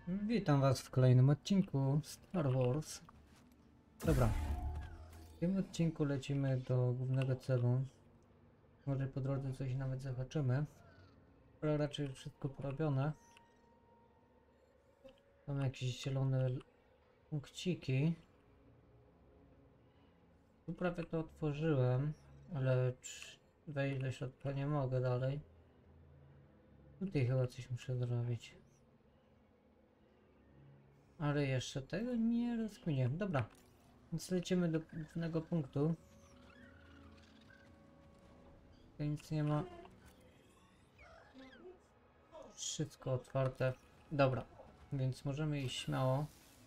Witam was w kolejnym odcinku Star Wars. Dobra, w tym odcinku lecimy do głównego celu. Może po drodze coś nawet zahaczymy, ale raczej wszystko porobione. Mam jakieś zielone punkciki. Tu prawie to otworzyłem, ale wejść do środka nie mogę dalej. Tutaj chyba coś muszę zrobić. Ale jeszcze tego nie rozkminię. Dobra, więc lecimy do głównego punktu. Tu nic nie ma. Wszystko otwarte. Dobra, więc możemy iść śmiało.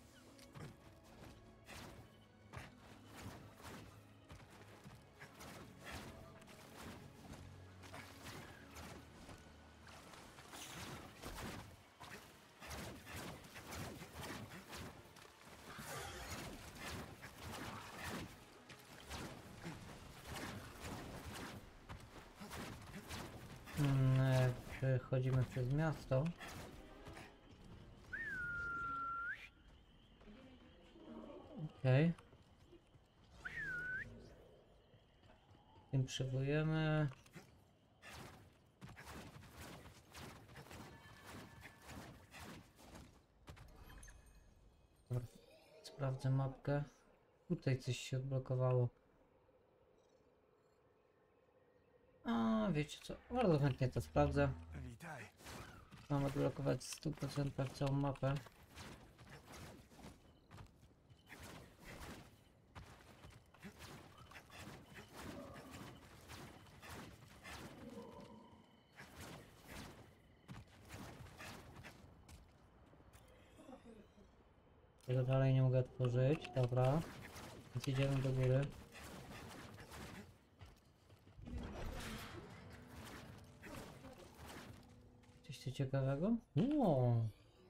Przechodzimy przez miasto. Okej. Tym przywołujemy. Dobra, sprawdzę mapkę. Tutaj coś się odblokowało. A wiecie co? Bardzo chętnie to sprawdzę. Witaj. Mam odblokować w 100% całą mapę. Tego dalej nie mogę otworzyć. Dobra. Więc idziemy do góry. Coś tu ciekawego? Wow.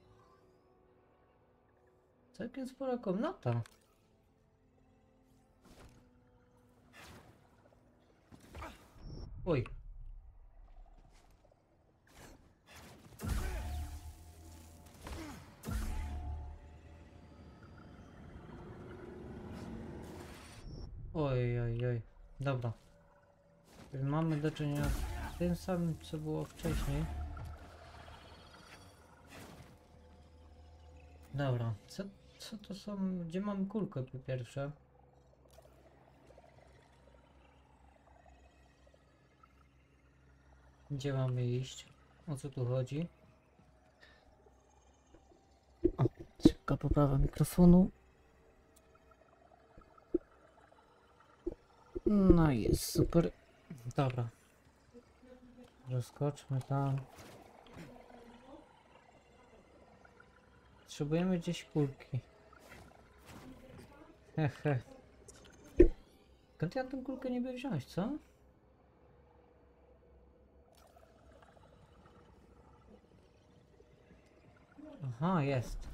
Całkiem spora komnata. Oj. Oj, oj, oj. Dobra. Mamy do czynienia z tym samym, co było wcześniej. Dobra. Co to są? Gdzie mam kulkę po pierwsze? Gdzie mamy iść? O co tu chodzi? O, szybka poprawa mikrofonu. No i jest super. Dobra. Rozkoczmy tam. Potrzebujemy gdzieś kulki. Hehe. Skąd ja tę kulkę niby wziąć, co? Aha, jest.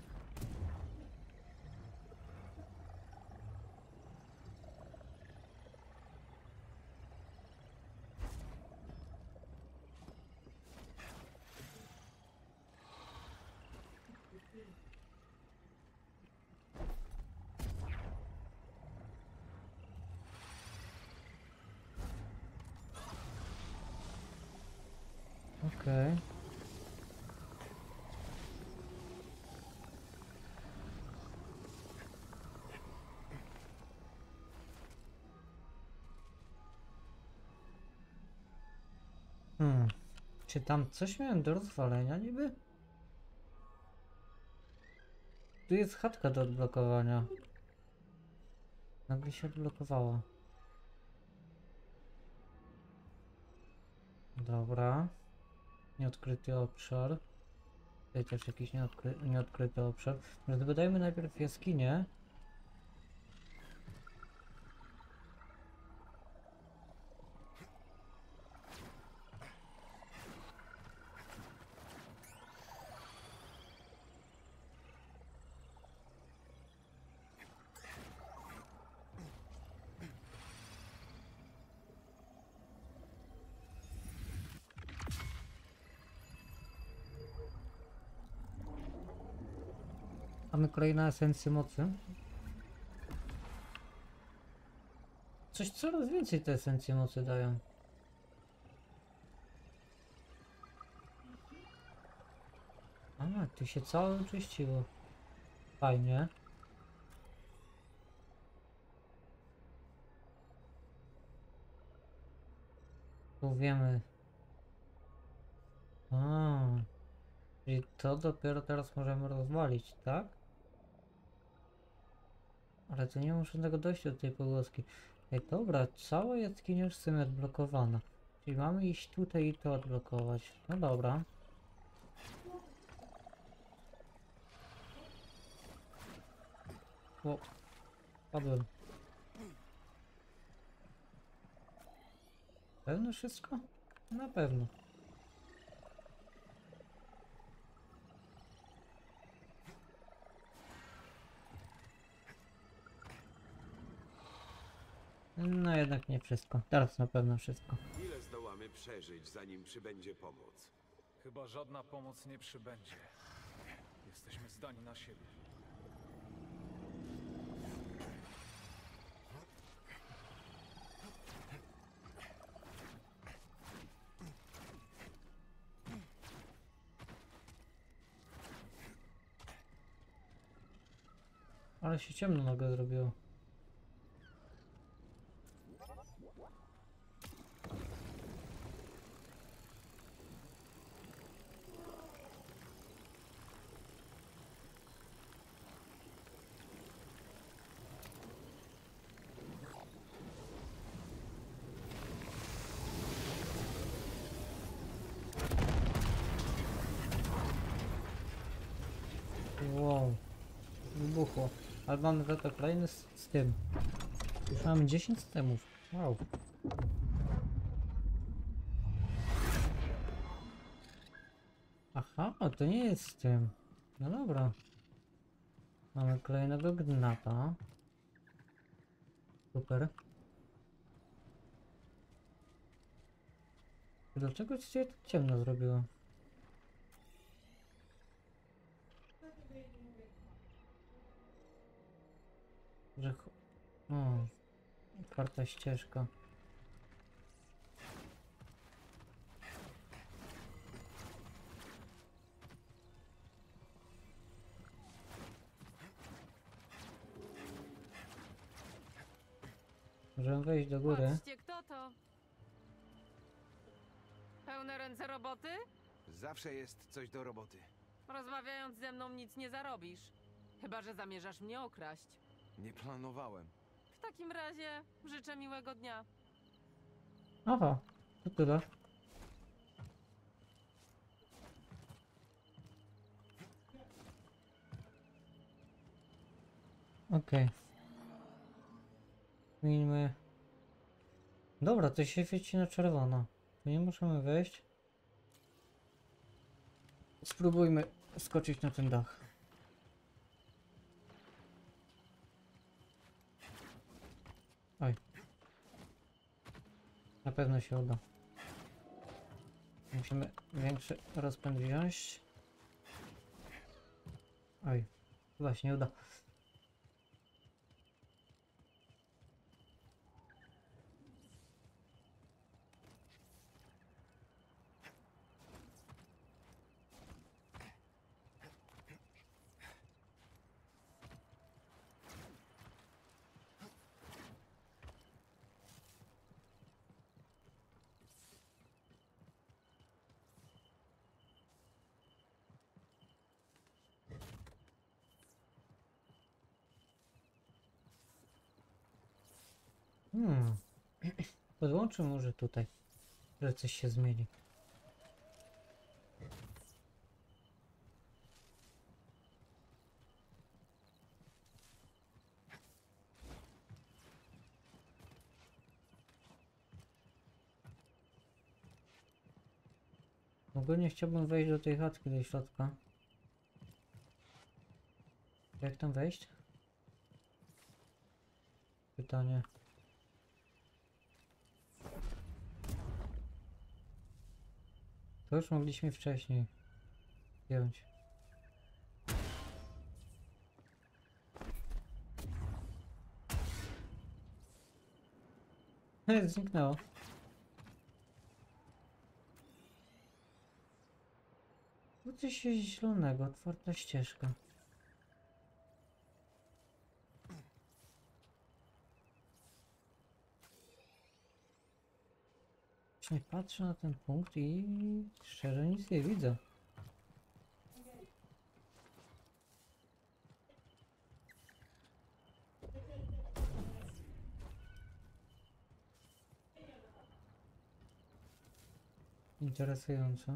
Okej. Czy tam coś miałem do rozwalenia niby? Tu jest chatka do odblokowania. Nagle się odblokowała. Dobra. Nieodkryty obszar. Tutaj też jakiś nieodkryty obszar. Zbadajmy najpierw jaskinię. Mamy kolejną esencję mocy. Coś coraz więcej te esencje mocy dają. A, tu się całe oczyściło. Fajnie. Tu wiemy. A, czyli to dopiero teraz możemy rozwalić, tak? Ale to nie muszę tego dojść do tej pogłoski. Ej, dobra, cała jaskinia już jest odblokowana. Czyli mamy iść tutaj i to odblokować. No dobra. O, padłem. Pewno wszystko? Na pewno. No jednak nie wszystko. Teraz na pewno wszystko. Ile zdołamy przeżyć, zanim przybędzie pomoc? Chyba żadna pomoc nie przybędzie. Jesteśmy zdani na siebie. Ale się ciemno nagle zrobiło. Wow. Wybuchło. Ale mamy za to kolejny z tym. Już mamy 10 stemów. Wow. Aha, to nie jest z tym. No dobra. Mamy kolejnego gnata. Super. Dlaczego ci się tak ciemno zrobiło? Że... O, otwarta ścieżka. Możemy wejść do góry. Patrzcie, kto to? Pełne ręce roboty? Zawsze jest coś do roboty. Rozmawiając ze mną nic nie zarobisz. Chyba że zamierzasz mnie okraść. Nie planowałem. W takim razie życzę miłego dnia. Aha, to tyle. Okej. Zmieńmy. Dobra, to się świeci na czerwono. Tu nie możemy wejść. Spróbujmy skoczyć na ten dach. Oj. Na pewno się uda. Musimy większy rozpęd wziąć. Oj. Chyba się nie uda. Podłączę może tutaj, że coś się zmieni. Ogólnie chciałbym wejść do tej chatki do środka. Jak tam wejść? Pytanie. To już mogliśmy wcześniej wziąć. Zniknęło. Tu coś jest zielonego, otwarta ścieżka. Właśnie patrzę na ten punkt i szczerze nic nie widzę. Interesujące.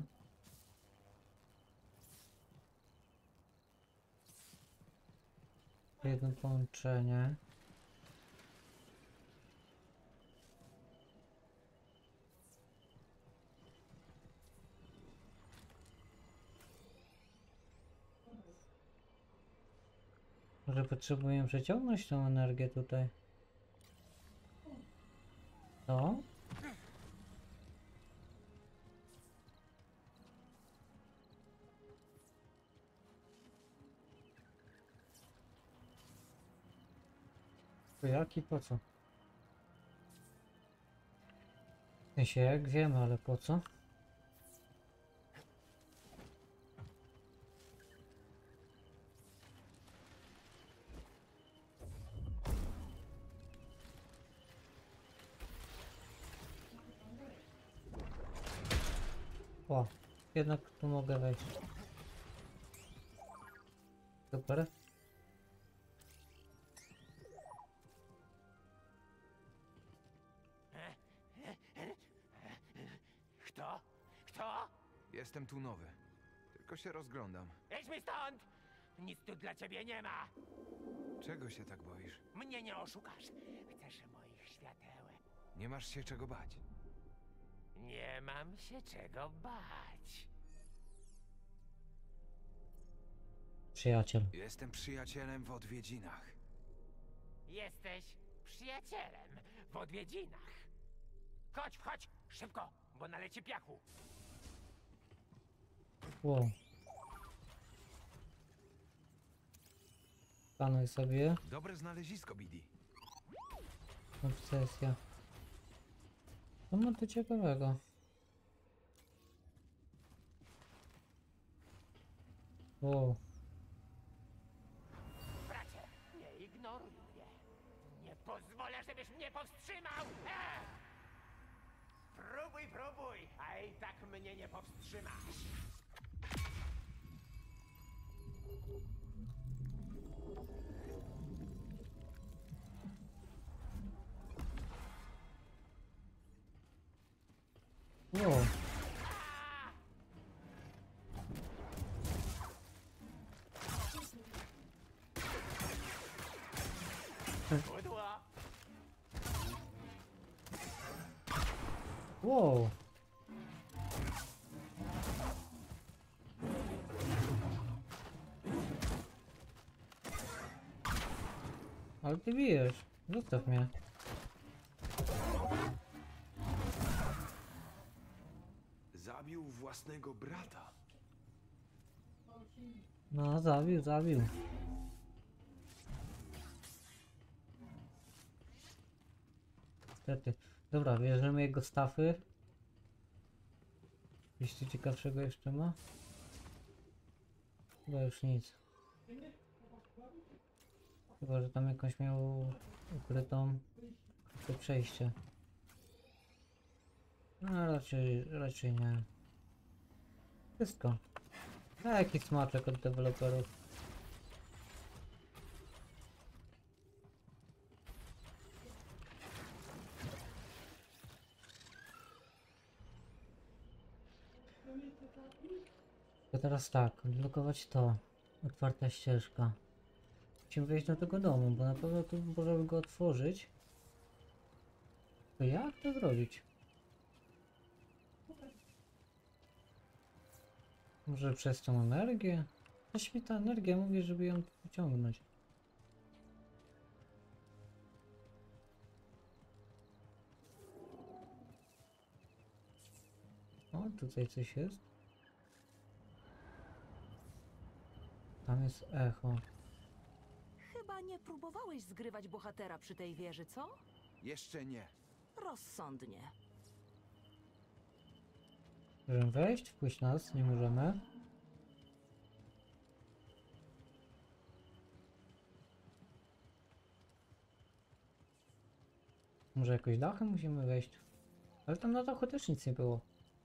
Jedno połączenie. Może potrzebujemy przeciągnąć tą energię tutaj. To? To jak i po co? W sensie jak wiemy, ale po co? O, jednak tu mogę wejść. Super. Kto? Kto? Jestem tu nowy. Tylko się rozglądam. Idź mi stąd! Nic tu dla ciebie nie ma! Czego się tak boisz? Mnie nie oszukasz. Chcesz moich światełek. Nie masz się czego bać. Nie mam się czego bać. Przyjaciel. Jestem przyjacielem w odwiedzinach. Jesteś przyjacielem w odwiedzinach. Chodź, chodź, szybko, bo naleci piachu. Wow. Panuj sobie. Dobre znalezisko, Bidi. Obsesja. Co ma tu ciekawego? Wow. Bracie, nie ignoruj mnie. Nie pozwolę, żebyś mnie powstrzymał! Próbuj, próbuj, a i tak mnie nie powstrzymasz. Wow. Pudło! Wow. Ale ty bijesz. Zostaw mnie. Zabił własnego brata. No, zabił, zabił. Niestety. Dobra, bierzemy jego stafy. Coś tu ciekawszego jeszcze ma? Chyba już nic. Chyba, że tam jakąś miał ukrytą to przejście. No raczej nie. Wszystko. A jaki smaczek od deweloperów. To teraz tak, odblokować to. Otwarta ścieżka. Musimy wejść do tego domu, bo na pewno tu możemy go otworzyć. To jak to zrobić? Może przez tą energię? Coś mi ta energia mówi, żeby ją wyciągnąć. O, tutaj coś jest. Tam jest echo. Chyba nie próbowałeś zgrywać bohatera przy tej wieży, co? Jeszcze nie. Rozsądnie. Możemy wejść? Wpuść nas, nie możemy. Może jakoś dachem musimy wejść? Ale tam na dachu też nic nie było.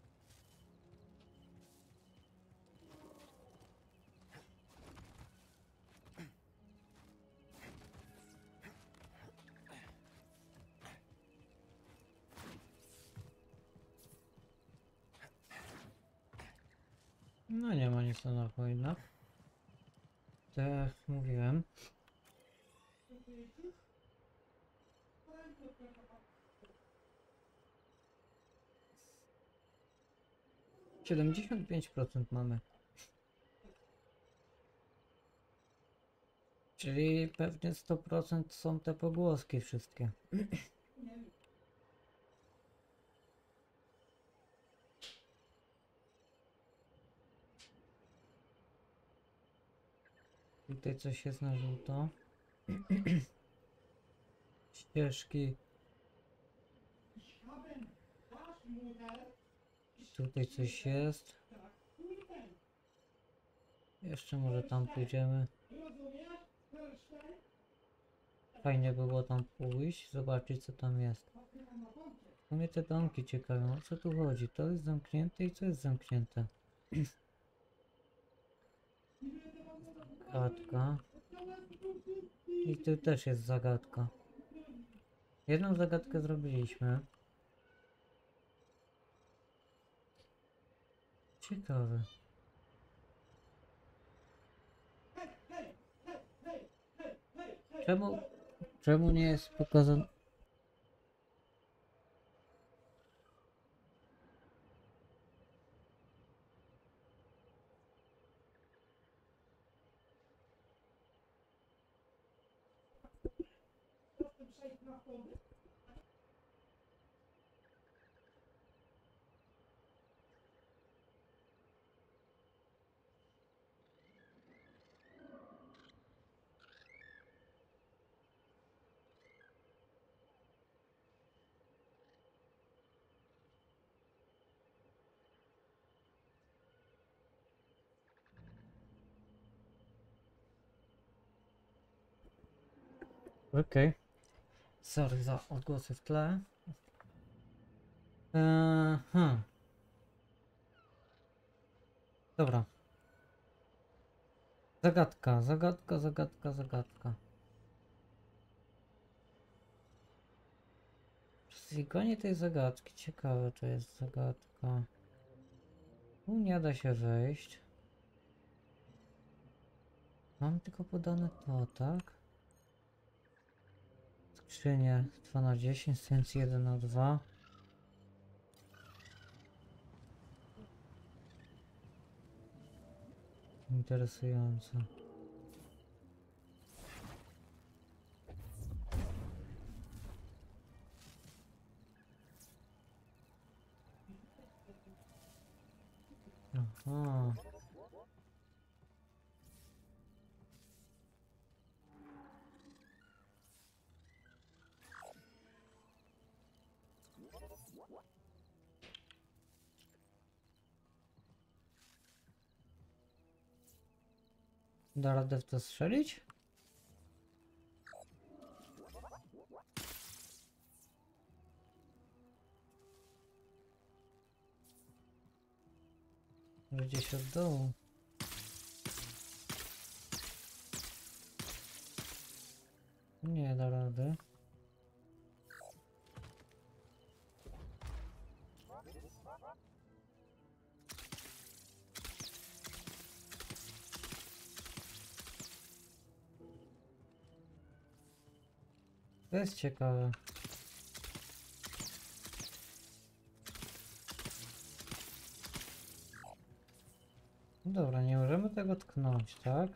No nie ma nic na dachu jednak. Tak jak mówiłem. %75 mamy. Czyli pewnie 100% są te pogłoski wszystkie. Tutaj coś jest na żółto. Ścieżki. Tutaj coś jest. Jeszcze może tam pójdziemy. Fajnie by było tam pójść, zobaczyć co tam jest. To mnie te domki ciekawią, o co tu chodzi? To jest zamknięte i co jest zamknięte? Zagadka. I tu też jest zagadka. Jedną zagadkę zrobiliśmy. Ciekawe. Czemu nie jest pokazane? Okej. Sorry za odgłosy w tle. Dobra. Zagadka. Zlikanie tej zagadki. Ciekawe to jest zagadka. Tu nie da się wejść. Mam tylko podane to, tak? Skrzynie 2 na 10, sens 1 na 2. Interesujące. Aha. Da radę w to strzelić? Gdzieś od dołu. Nie da rady. To jest ciekawe. Dobra, nie możemy tego tknąć, tak?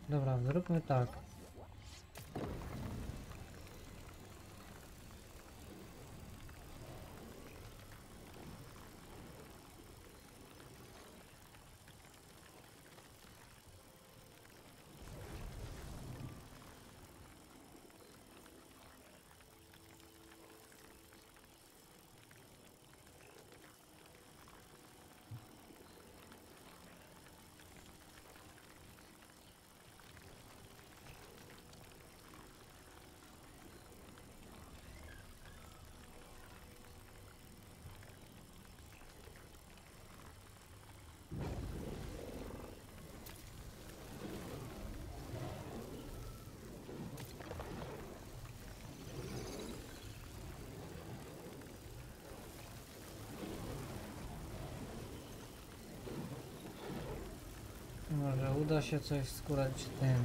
Dobra, zróbmy tak. Może uda się coś skórać tym.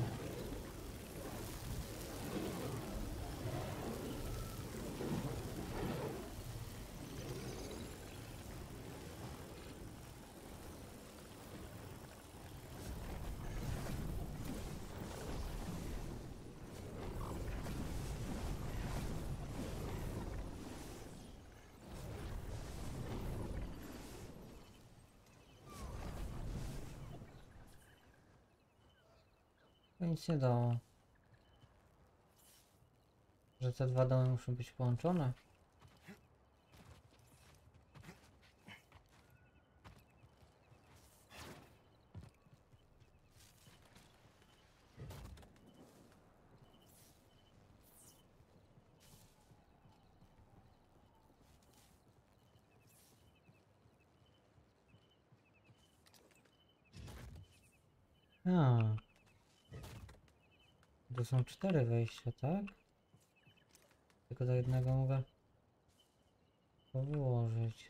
To nic nie dało. Że te dwa domy muszą być połączone. A. To są 4 wejścia, tak? Tylko do jednego mogę to wyłożyć.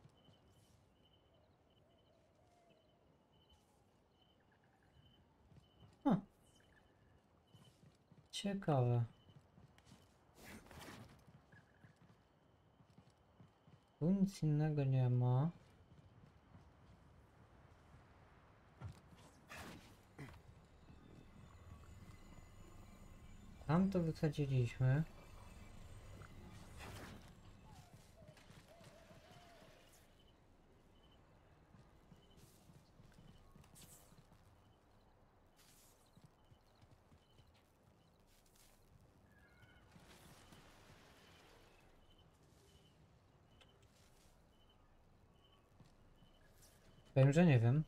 Ciekawe. Tu nic innego nie ma. Tam to wysadziliśmy. Powiem, że nie wiem.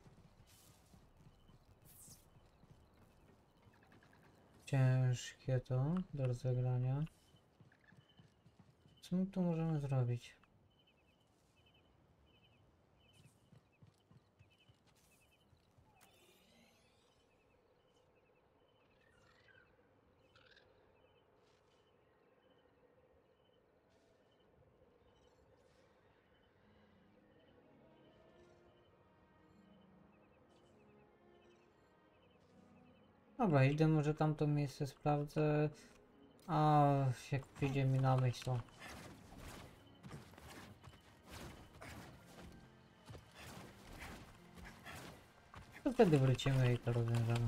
Ciężkie to do rozegrania. Co my tu możemy zrobić? Dobra, idę może tamto miejsce sprawdzę. A jak przyjdzie mi na myśl to. To wtedy wrócimy i to rozwiążemy.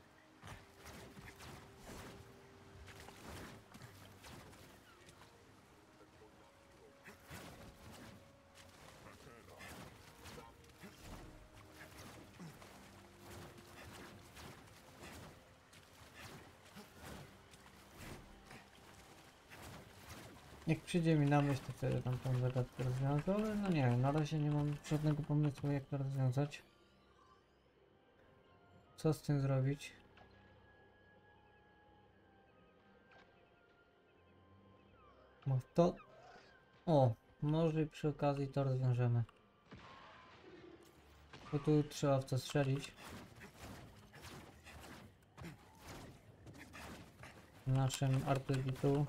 Jak przyjdzie mi na myśl, to wtedy tam tą zagadkę rozwiązę, ale no nie wiem, na razie nie mam żadnego pomysłu, jak to rozwiązać. Co z tym zrobić? No to... O, może i przy okazji to rozwiążemy. Bo tu trzeba w to strzelić. Naszym artylitu.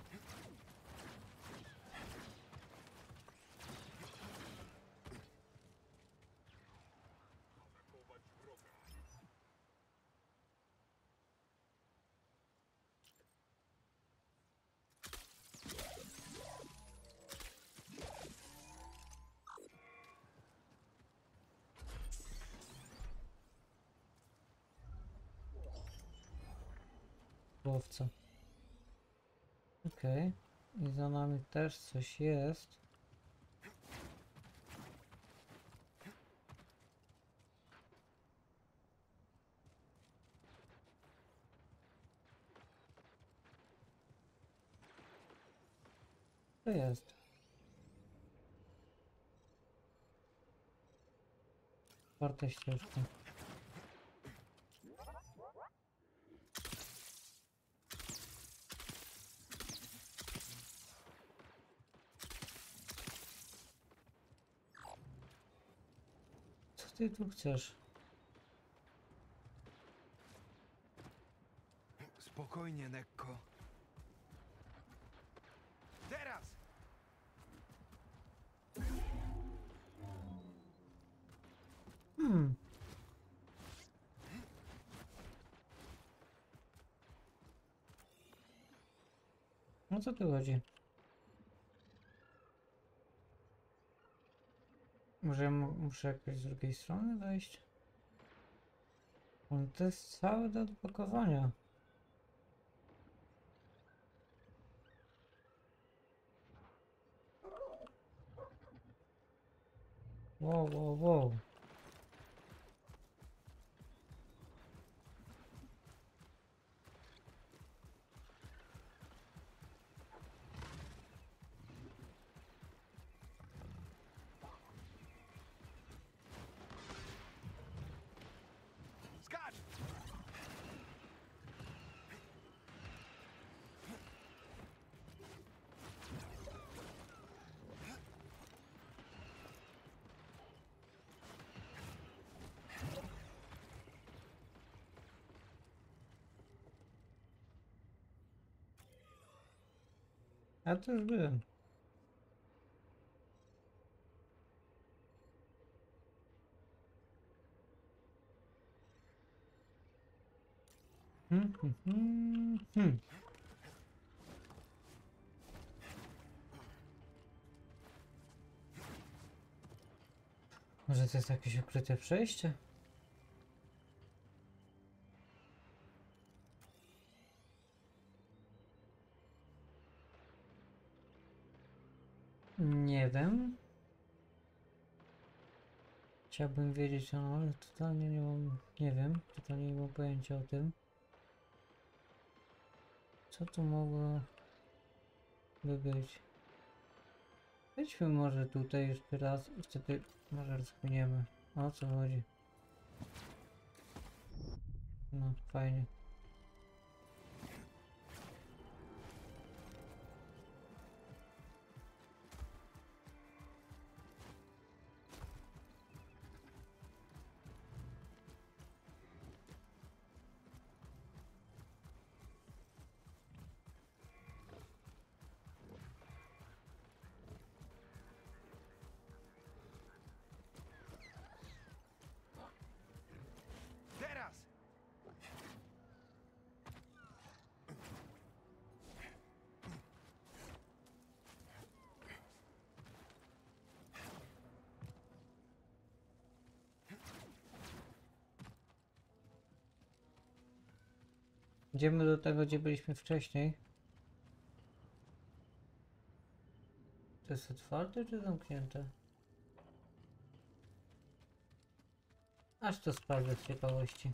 łowca. Okej. I za nami też coś jest. To jest. Czwarta ścieżka. Co ty tu chcesz? Spokojnie, Nekko. Teraz! Hmm. No co tu chodzi? Może ja muszę jakoś z drugiej strony wejść? To jest całe do odblokowania. Wow, wow, wow. Skacz! Ja to już byłem. Hmm. Może to jest jakieś ukryte przejście? Nie wiem. Chciałbym wiedzieć, no, ale totalnie nie mam, nie wiem, totalnie nie mam pojęcia o tym. Co tu mogło by być? Wejdźmy może tutaj jeszcze raz i wtedy może rozkminiemy, o co chodzi. No, fajnie. Teraz! Idziemy do tego, gdzie byliśmy wcześniej. To jest otwarte czy zamknięte? Aż to sprawdzę z ciekawości.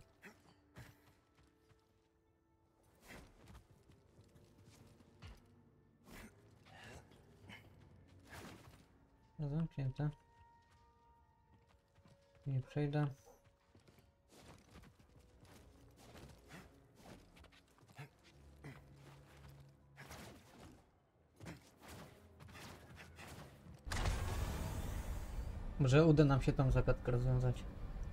No, zamknięte. Nie przejdę. Może uda nam się tą zagadkę rozwiązać.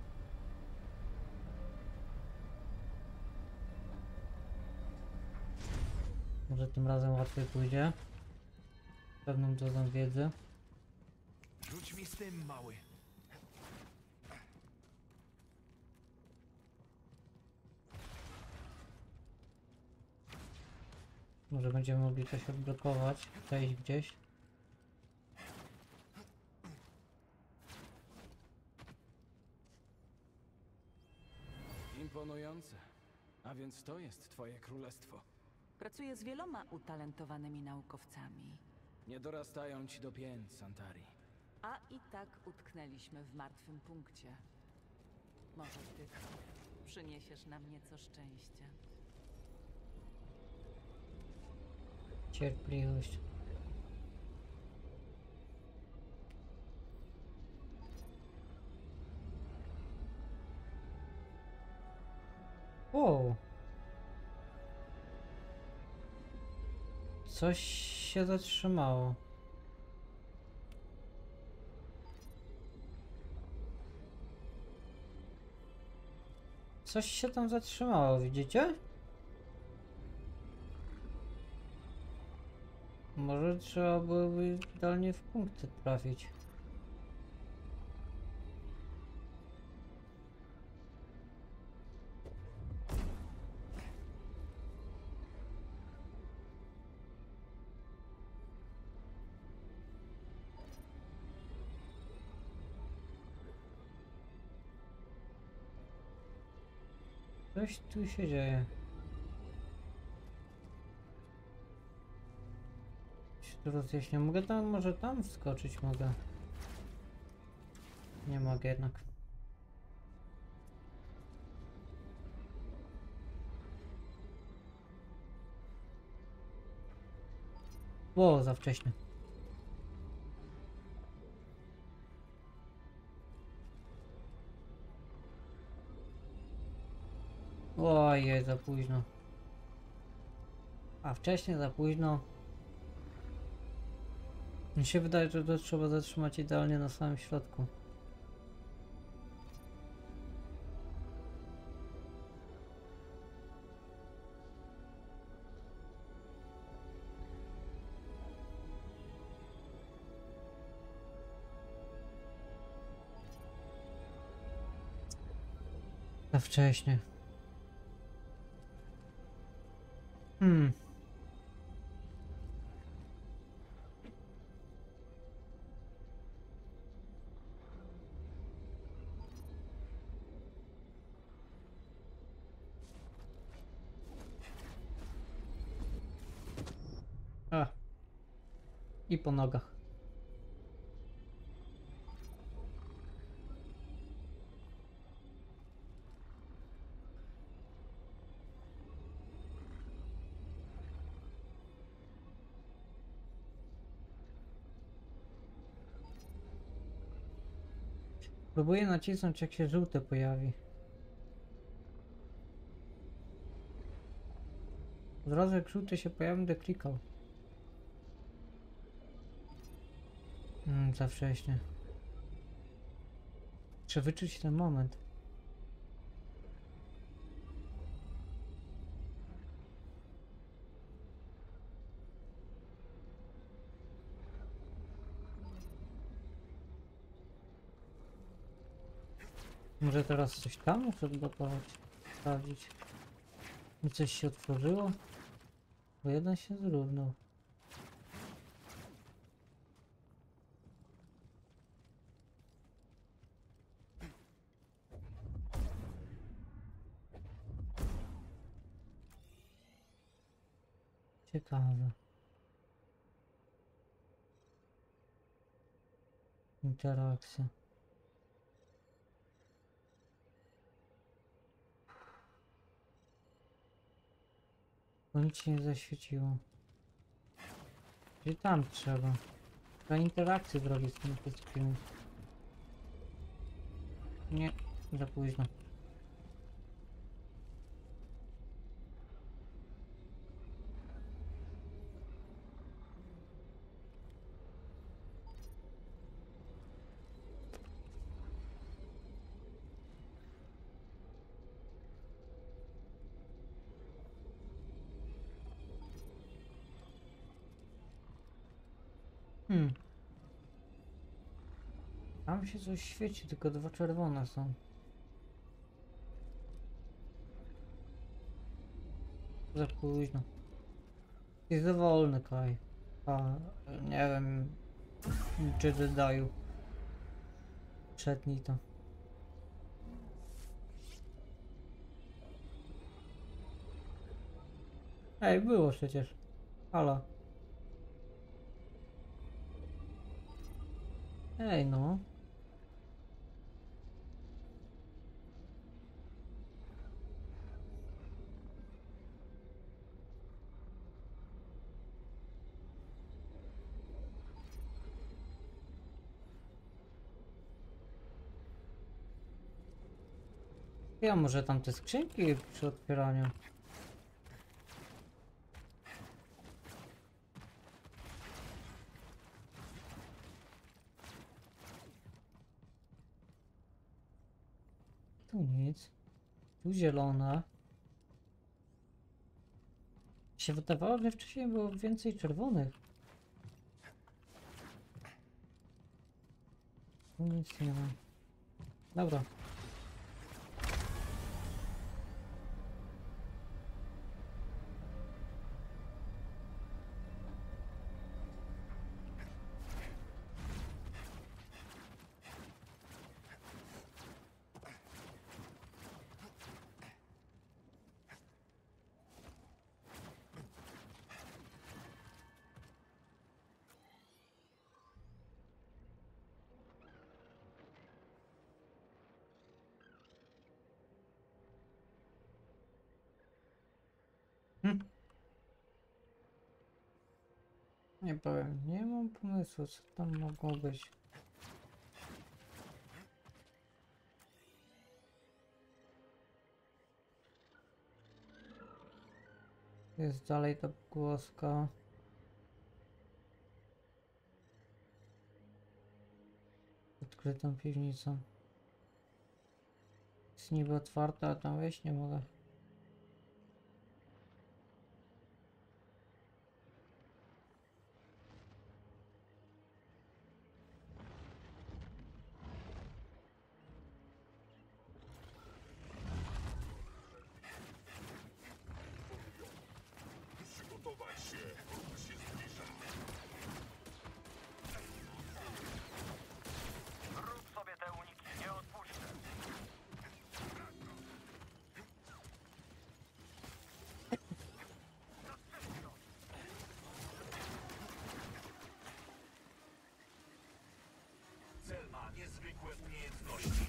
Może tym razem łatwiej pójdzie. Pewną dozą wiedzy. Rzuć mi z tym, mały. Może będziemy mogli coś odblokować, przejść gdzieś. Imponujące. A więc to jest twoje królestwo. Pracuję z wieloma utalentowanymi naukowcami. Nie dorastają ci do pięt, Santari. A i tak utknęliśmy w martwym punkcie. Może ty przyniesiesz nam nieco szczęścia. Cierpliwość. O! Coś się zatrzymało. Coś się tam zatrzymało, widzicie? Może trzeba byłoby idealnie w punkty trafić. Coś tu się dzieje. Się tu rozjaśnię. Mogę tam, może tam wskoczyć mogę. Nie mogę jednak. Było za wcześnie. Ojej, za późno. A wcześniej za późno. Mi się wydaje, że to trzeba zatrzymać idealnie na samym środku. Za wcześnie. A. I po nogach. Próbuję nacisnąć, jak się żółte pojawi. Od razu jak żółty się pojawi, będę klikał. Za wcześnie. Trzeba wyczuć ten moment. Może teraz coś tam muszę odblokować, sprawdzić. Mi coś się otworzyło? Bo jeden się zrównał. Ciekawe. Interakcja. Bo nic się nie zaświeciło. Czyli tam trzeba. Trzeba interakcję zrobić z tym wszystkim. Nie, za późno. Tam się coś świeci, tylko dwa czerwone są. Za późno. Jest za wolny, Kaj. A, nie wiem, czy dodają. Przetnij to. Ej, było przecież. Halo. Ej, no. Ja może tam te skrzynki przy otwieraniu. Tu nic. Tu zielona. Się wydawało, że wcześniej było więcej czerwonych. Tu nic nie ma. Dobra. Nie powiem, nie mam pomysłu, co tam mogło być. Jest dalej ta głoska. Odkrytą piwnicą. Jest niby otwarta, a tam wejść nie mogę. Rób sobie te uniki, nie odpuszczę. Cel ma niezwykłe umiejętności.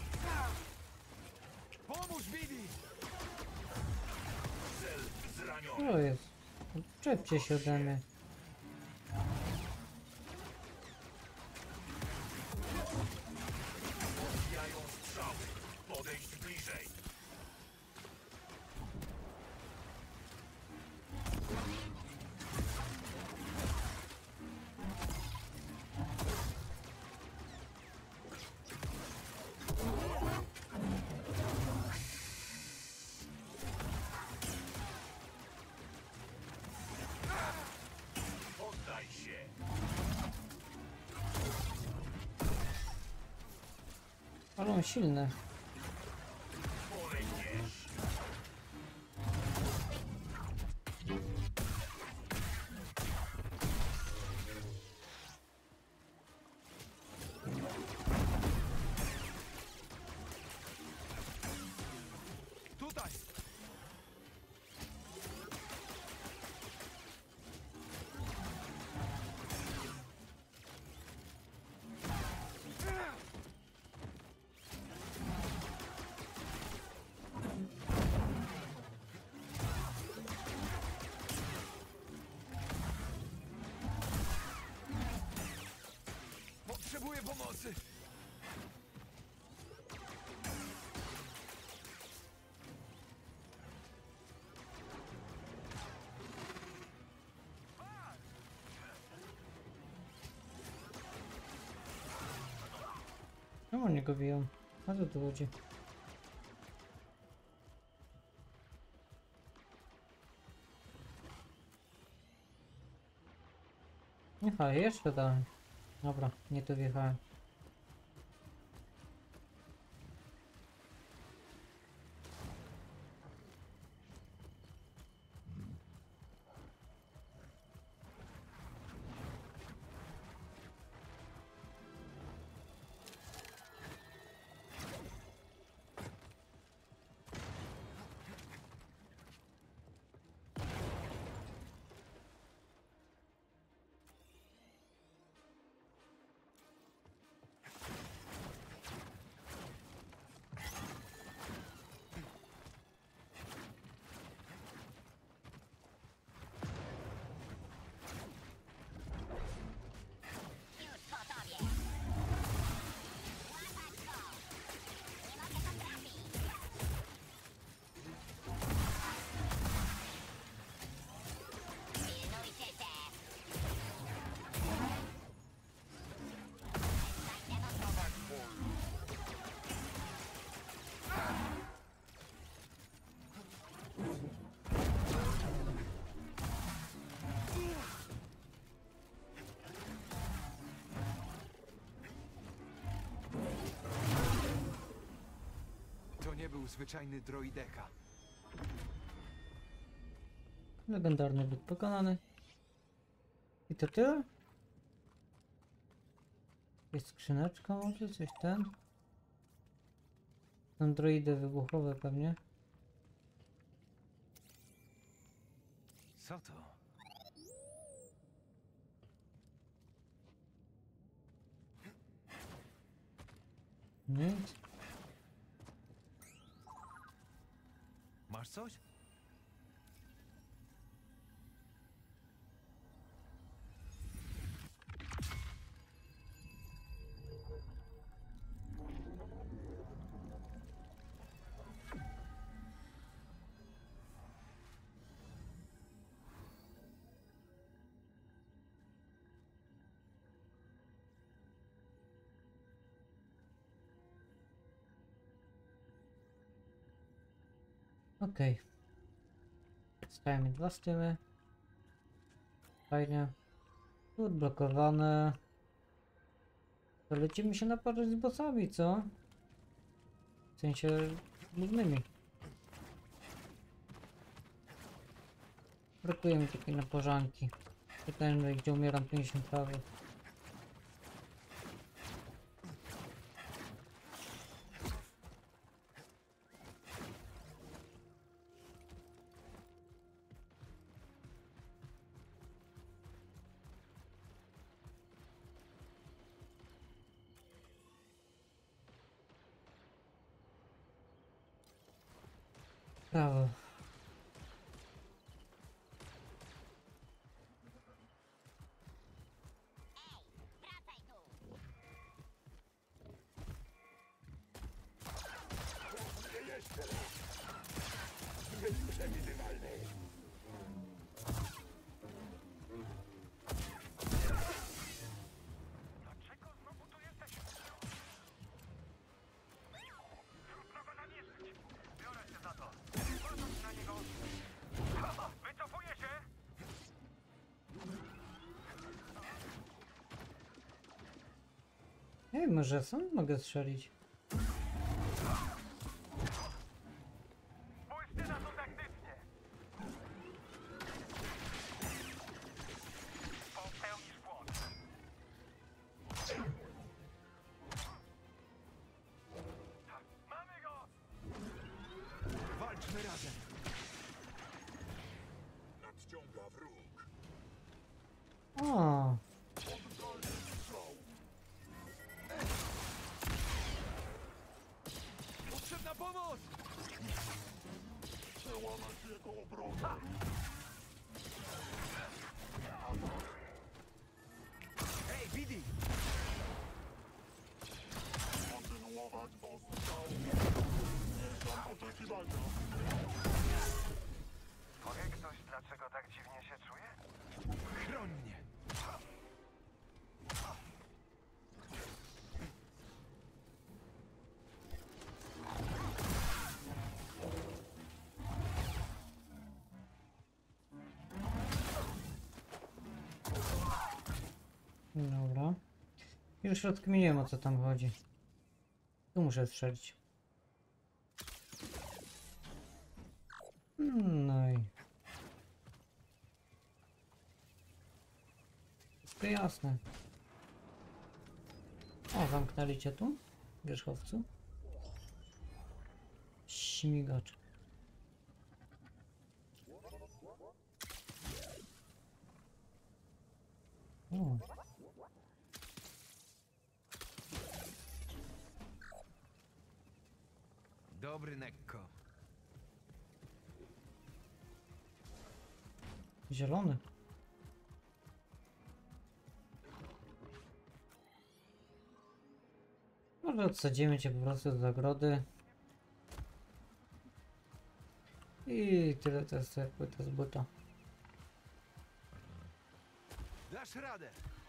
Pomóż, Billy! Cel zraniony. Co jest? Czepcie się ode mnie. Odbijają strzały. Podejść bliżej. Poddaj się. Ale on silny. Porędziesz. Tutaj! Potrzebuję pomocy! Czemu oni go biją? A co tu chodzi? Aha, jeszcze dalej. Dobra, nie tu wjechałem. był zwyczajny droideka. Legendarny byt pokonany. I to tyle? Jest skrzyneczka może? Coś ten? Androidy wybuchowe pewnie. Co to? Nic. Masz coś? Okej. Stajemy 2 stymy. Fajnie. Tu odblokowane. To lecimy się naparzać z bossami, co? W sensie głównymi. Brakuje mi takiej naparzanki. Pytałem, gdzie umieram 50 prawie. Prawo. Ej, może sam mogę strzelić. Spójrzcie na to taktycznie! Popełnisz błąd. Mamy go! Walczmy razem. Nadciąga wróg. O, Potrzebna pomoc! Przełamać jego obronę. Hej, Bidi! Kontynuować ostrzał. Zniesiam oczekiwania. Powie ktoś, dlaczego tak dziwnie się czuje? Chroń mnie! dobra. Już rozkminiłem, o co tam chodzi. Tu muszę strzelić. No i... Wszystko jasne. O, zamknęli cię tu? Wierzchowcu? Śmigacz. O. Dobry Nekko. Zielony. Może odsadzimy cię po prostu do zagrody. I tyle, to jest jak płyta z buta. Dasz radę!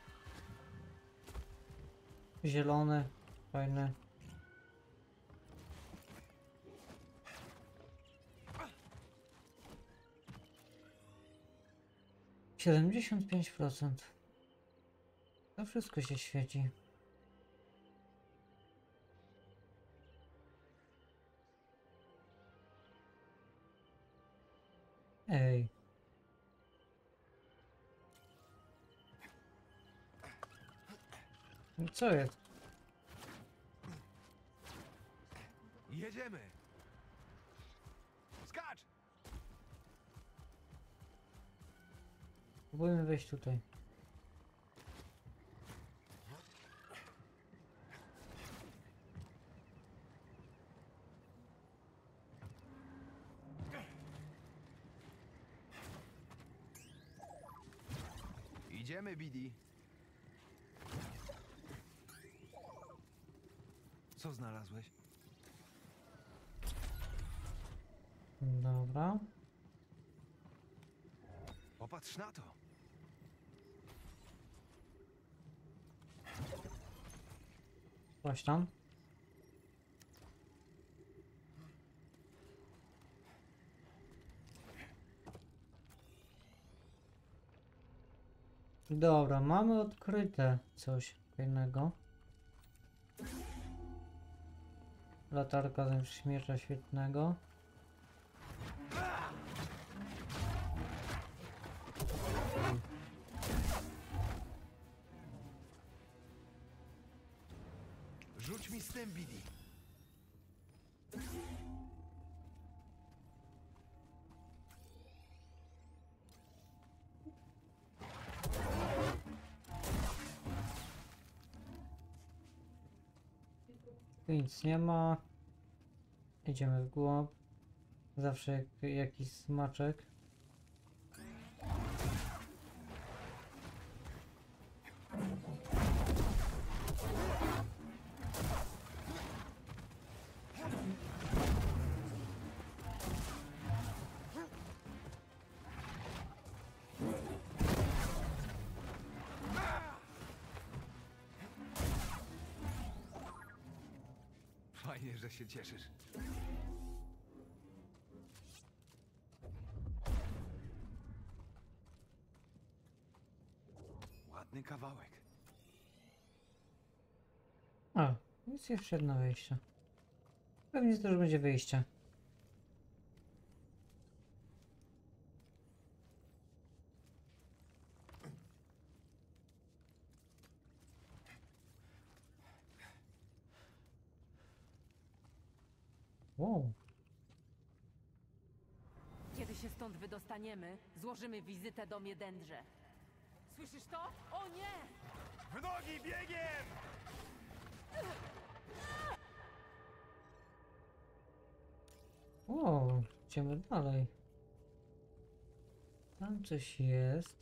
Zielony, fajny. %. To wszystko się świeci. Ej. No co jest? Jedziemy! Skacz! Próbujmy wejść tutaj. Idziemy, Bidi. Co znalazłeś? Dobra. Popatrz na to. Coś tam. Dobra, mamy odkryte coś fajnego. Latarka z śmiercia świetnego. Rzuć mi z tym, Bidi. Tu nic nie ma. Idziemy w głąb. Zawsze jakiś smaczek. Fajnie, że się cieszysz. Ładny kawałek. A, jest jeszcze jedno wejście. Pewnie to już będzie wyjście. Wow. Kiedy się stąd wydostaniemy, złożymy wizytę do Miedendrze. Słyszysz to? O nie! W nogi, biegiem! O, idziemy dalej. Tam coś jest.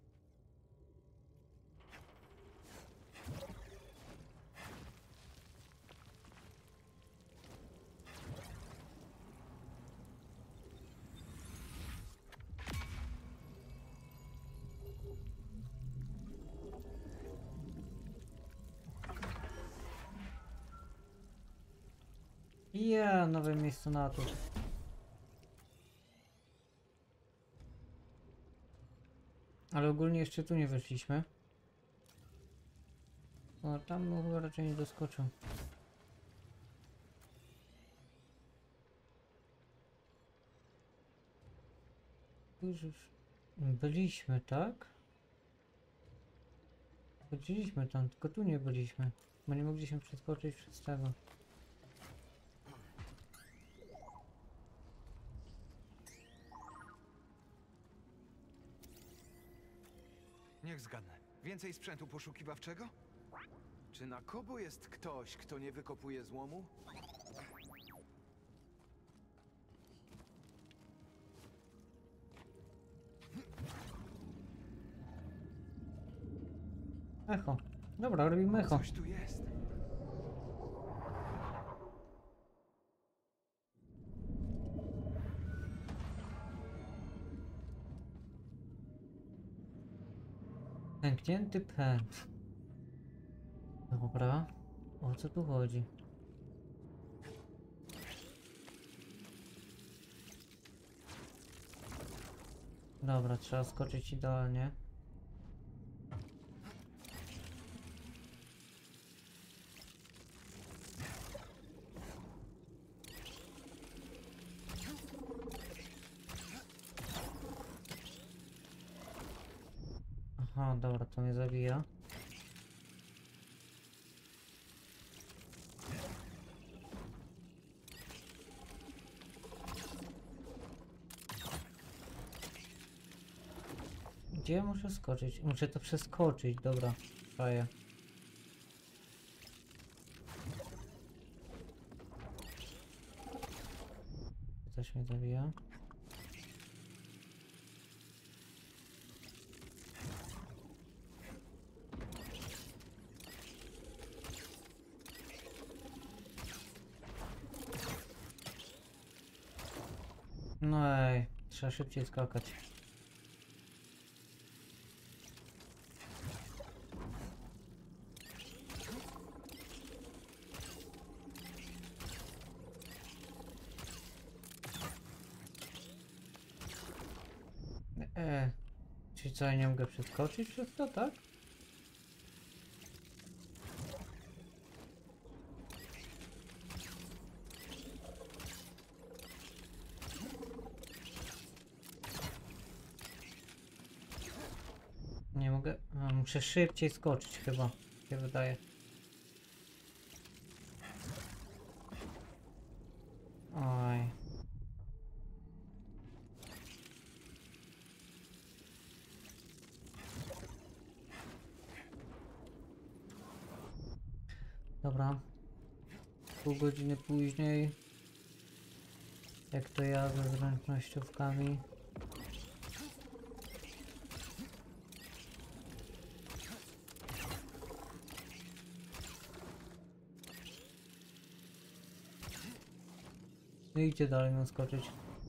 Ja, nowe miejsce na to. Ale ogólnie jeszcze tu nie weszliśmy. No tam bym chyba raczej nie doskoczył. Tu już byliśmy, tak? Chodziliśmy tam, tylko tu nie byliśmy. Bo nie mogliśmy przeskoczyć przez tego. Niech zgadnę. Więcej sprzętu poszukiwawczego? Czy na Kobo jest ktoś, kto nie wykopuje złomu? Echo. Dobra, robimy echo. Coś tu jest. Pęknięty pęd. Dobra. O co tu chodzi? Dobra, trzeba skoczyć idealnie. Aha, dobra, to mnie zabija. Gdzie ja muszę skoczyć? Muszę to przeskoczyć, dobra. Czaję. Też mnie zabija. No ej, trzeba szybciej skakać. Czyli co, ja nie mogę przeskoczyć przez to, tak? Nie mogę. A, muszę szybciej skoczyć chyba. Się wydaje. Oj. Dobra. Pół godziny później. Jak to ja ze zręcznościówkami. No i gdzie dalej mam skoczyć?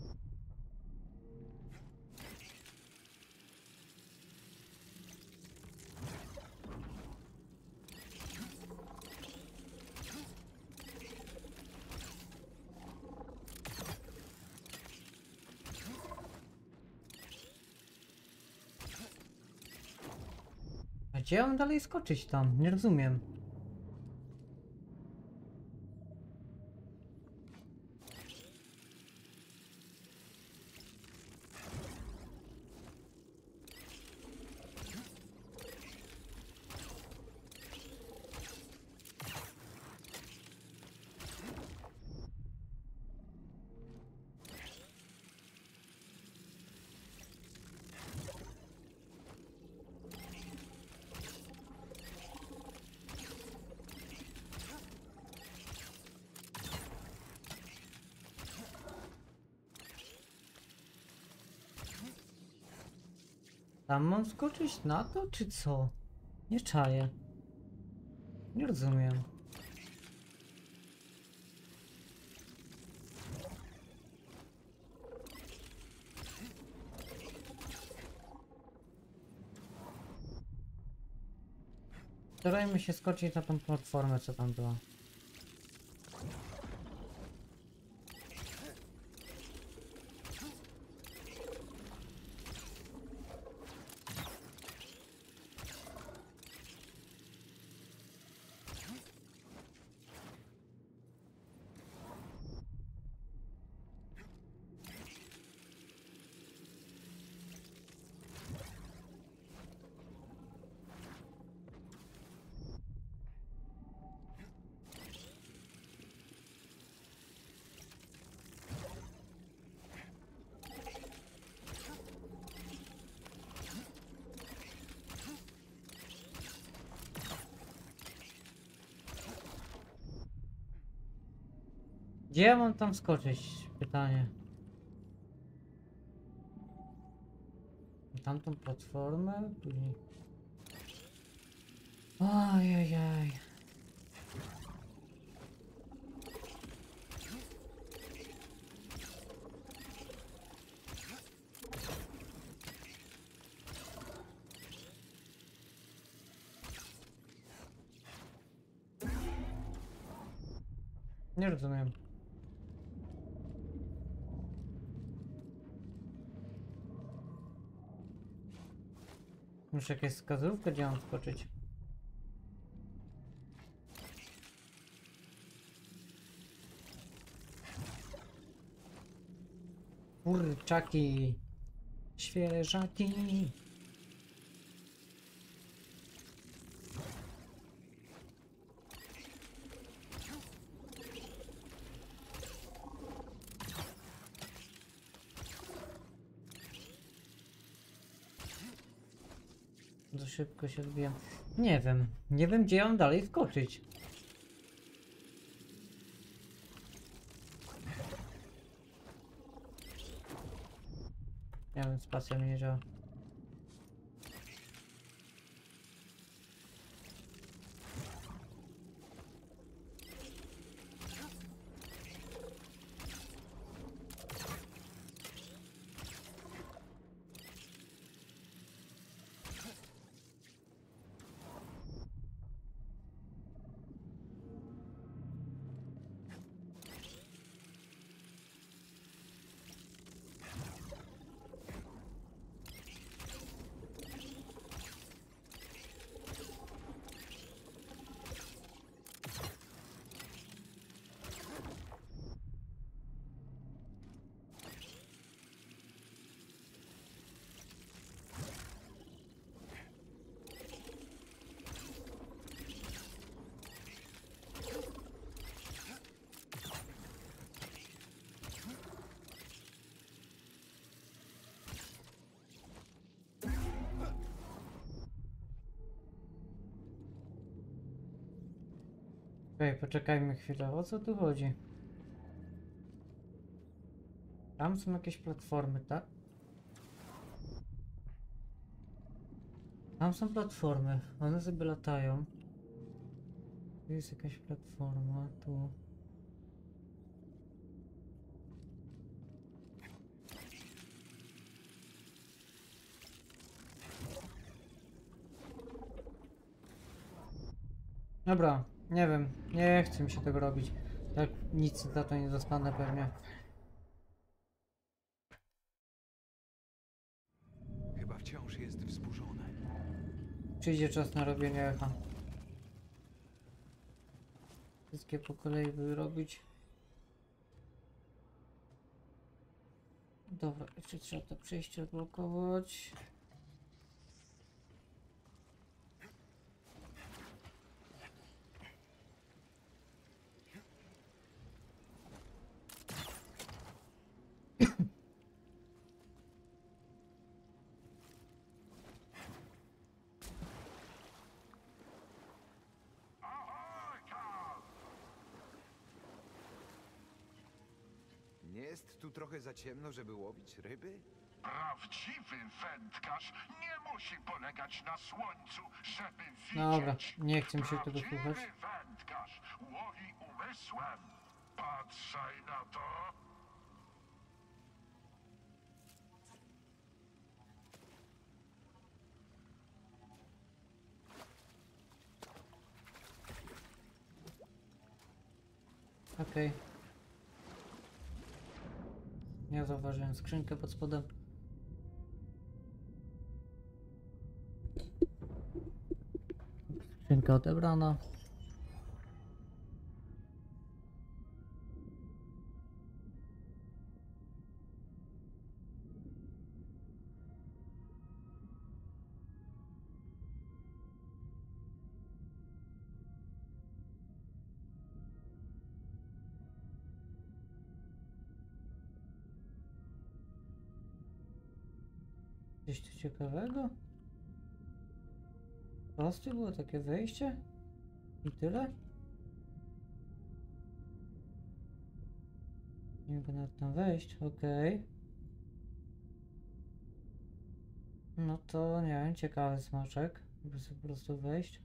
A gdzie ja mam dalej skoczyć tam? Nie rozumiem. Tam mam skoczyć na to, czy co? Nie czaję. Nie rozumiem. Starajmy się skoczyć na tą platformę, co tam była. Gdzie ja mam tam skoczyć? Pytanie. Na tamtą platformę? Później. Ajajaj. Nie rozumiem. Muszę jakieś wskazówkę, gdzie mam skoczyć. Kurczaki. Świeżaki. Za szybko się odbiłem. Nie wiem. Nie wiem, gdzie ja mam dalej skoczyć. Nie wiem, spacja mi nie działa. Okej, poczekajmy chwilę. O co tu chodzi? Tam są jakieś platformy, tak? Tam są platformy. One sobie latają. Tu jest jakaś platforma, tu. Dobra, nie wiem. Nie chcę mi się tego robić. Tak nic za to nie dostanę pewnie. Chyba wciąż jest wzburzone. Przyjdzie czas na robienie echa. Wszystkie po kolei wyrobić. Dobra, jeszcze trzeba to przejście odblokować. Nie jest tu trochę za ciemno, żeby łowić ryby? Prawdziwy wędkarz nie musi polegać na słońcu, żeby widzieć. Dobra, nie chcę mi się tego słuchać. Prawdziwy wędkarz łowi umysłem. Patrzaj na to. Okej. Nie zauważyłem skrzynkę pod spodem. Skrzynka odebrana. Coś tu ciekawego? Proste było takie wejście? I tyle? Nie mogę nawet tam wejść, okej. No to nie wiem, ciekawy smaczek, żeby sobie po prostu wejść.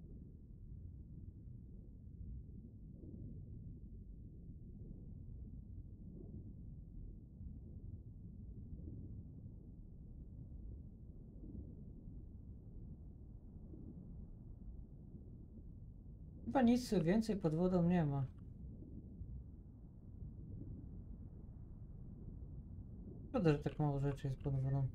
Chyba nic więcej pod wodą nie ma. Szkoda, że tak mało rzeczy jest pod wodą.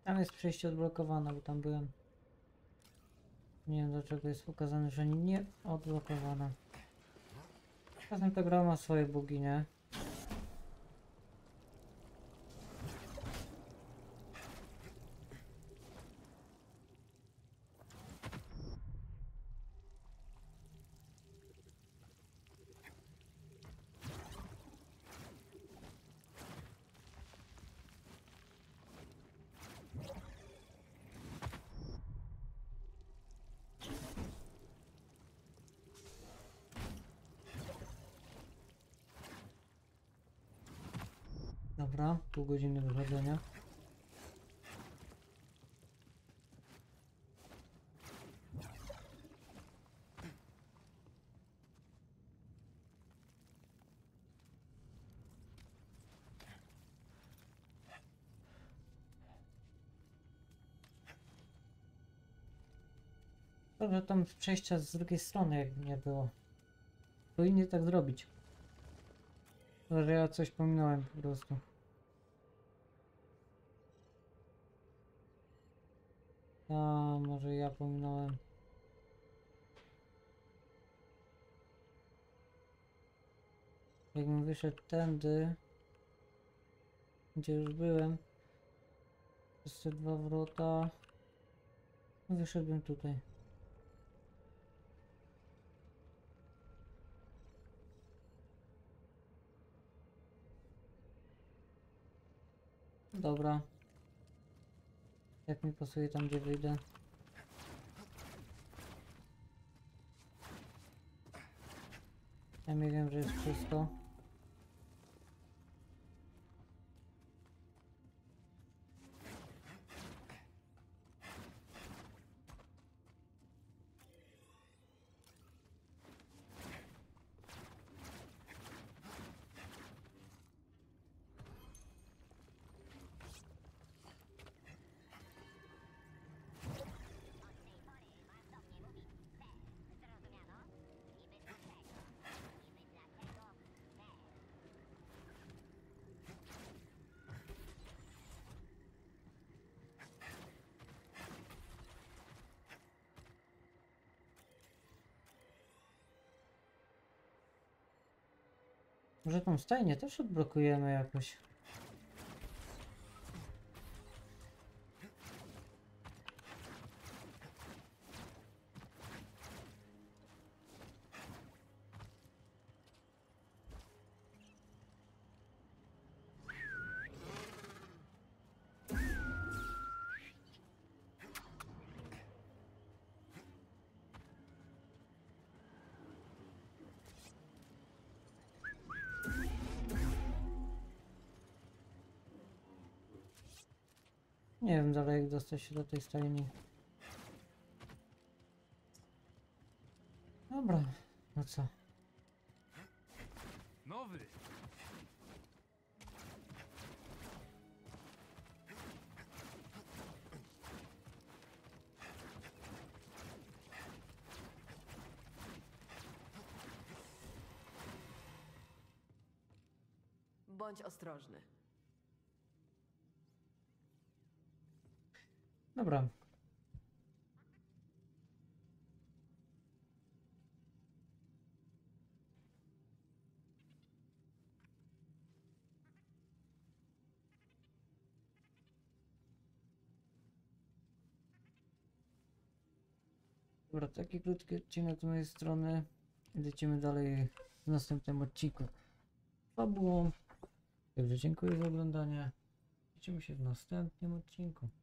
Tam jest przejście odblokowane, bo tam byłem. Nie wiem dlaczego jest pokazane, że nie odblokowane. Czasem ta gra ma swoje bugi, nie? Dobra, pół godziny wychodzenia. Dobrze, tam przejścia z drugiej strony jakby nie było. Powinni tak zrobić. Chyba, że ja coś pominąłem po prostu. A może ja pominąłem. Jakbym wyszedł tędy, gdzie już byłem, przez te dwa wrota, wyszedłem tutaj. Dobra. Jak mi pasuje tam, gdzie wyjdę. Ja nie wiem, że jest czysto. Może tą stajnię też odblokujemy jakoś. Nie wiem dalej jak dostać się do tej stajni. Dobra, no co? Nowy! Bądź ostrożny. Dobra. Dobra, taki krótki odcinek z mojej strony. Lecimy dalej w następnym odcinku fabułą. Także dziękuję za oglądanie. Widzimy się w następnym odcinku.